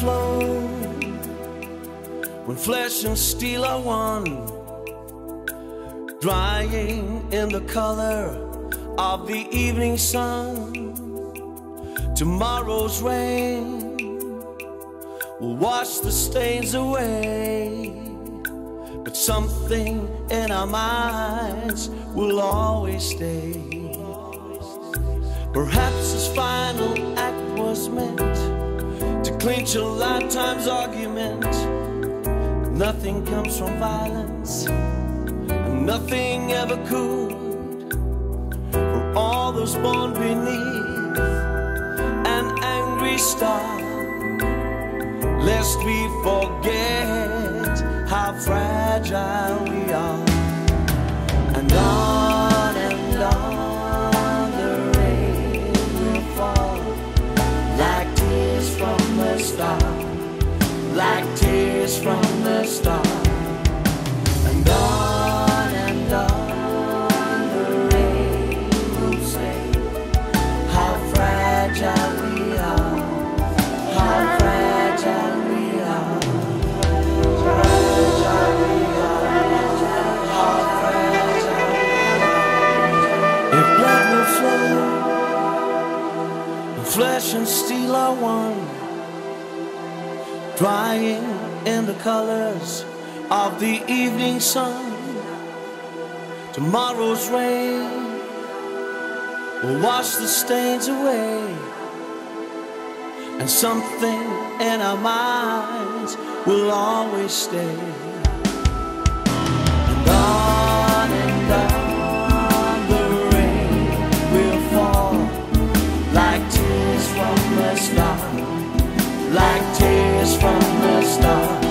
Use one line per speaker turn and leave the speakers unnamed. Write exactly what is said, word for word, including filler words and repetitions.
flow, when flesh and steel are one, drying in the color of the evening sun. Tomorrow's rain will wash the stains away, but something in our minds will always stay. Perhaps this final act was meant to clinch a lifetime's argument. Nothing comes from violence, and nothing ever could. For all those born beneath an angry star, lest we forget how fragile we are. And on and on the rain will fall, like tears from the star, like tears from the star. And on and on the rain will say how fragile we are, how fragile we are, fragile we are, how fragile we are. If blood will flow and flesh and steel are one, drying in the colors of the evening sun, tomorrow's rain will wash the stains away, and something in our minds will always stay. And on and on the rain will fall, like tears from the star, like tears from the star.